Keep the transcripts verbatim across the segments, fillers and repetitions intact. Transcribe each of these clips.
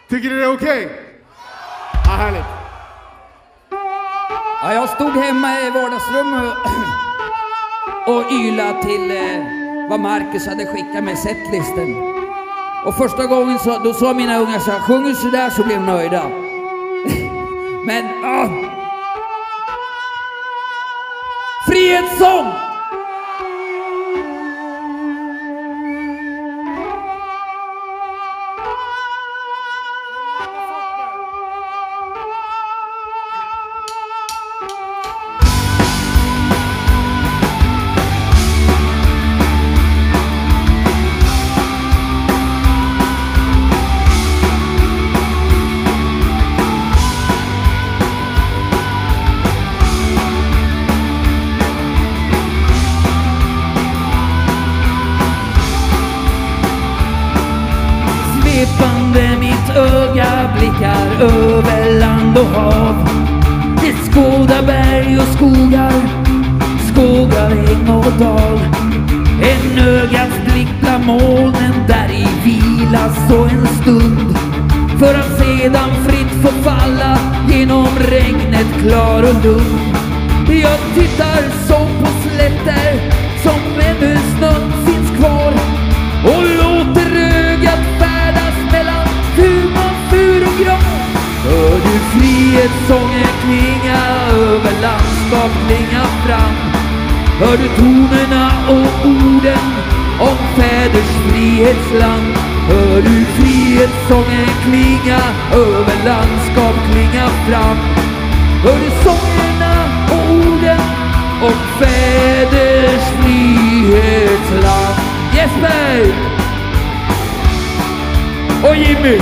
Tycker ni det är okej? Okay? Ja, härligt. Ja, jag stod hemma i vardagsrummet och, och ylade till eh, vad Marcus hade skickat med setlisten. Och första gången så, då sa mina unga så här, sjunger så där så blir de nöjda. Men, ah. Frihetssång! Svepande mitt öga blickar över land och hav. Det skådar berg och skogar, skogar äng och dal. En ögats blick bland molnen där i vila så en stund, för att sedan fritt få falla genom regnet klar och lugn. Jag tittar så på slätter som ännu snön finns kvar och låter ögat färdas mellan fuma, fur och gran. Hör du frihetssången klinga över landskap klinga fram? Hör du tonerna och orden om fäders frihetsland? Hör du frihetssången klinga över landskap klinga fram? Hör du sångerna och orden om fäders frihetsland? Jesper! Och Jimmy!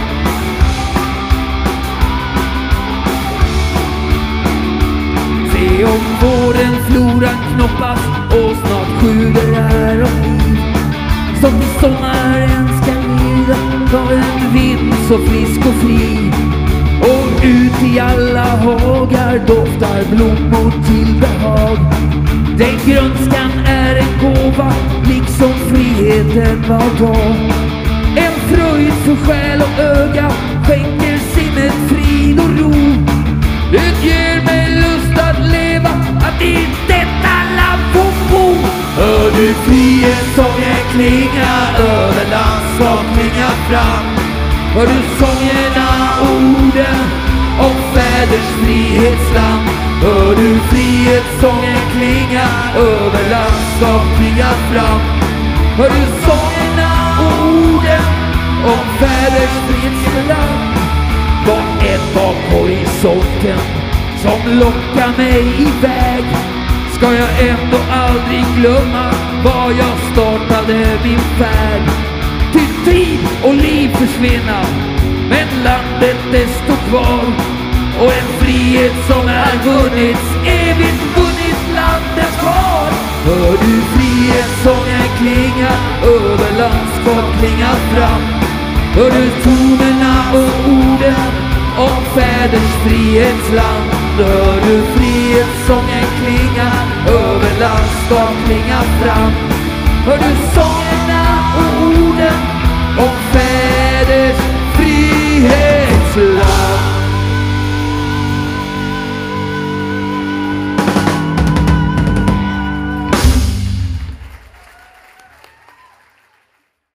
Se om våren floran knoppas och snart sjuder här och liv, som till sommaren ska lida av en vind så frisk och fri. Och ut i alla hagar doftar blommor till behag. Den grönskan är en gåva, liksom friheten var dag. En fröjd för själ och öga skänker sinnet frid och ro. Det ger mig lust att leva, att i detta land få bo. Hör du frihetssången klinga över landskap klinga fram? Hör du sångerna och orden om fäders frihetsland? Hör du frihetssången klinga över landskap klinga fram? Hör du sångerna och orden om fäders frihetsland? Vad är bak horisonten som lockar mig iväg? Ska jag ändå aldrig glömma var jag startade min färd? Till tid och liv försvinna, men landet det står kvar. Och en frihet som är vunnits, evigt vunnit landet kvar. Hör du frihetssången klinga över landskap klinga fram? Hör du tonerna och orden om fäders frihetsland? Hör du frihetssången klinga över landskap klinga fram? Hör du sången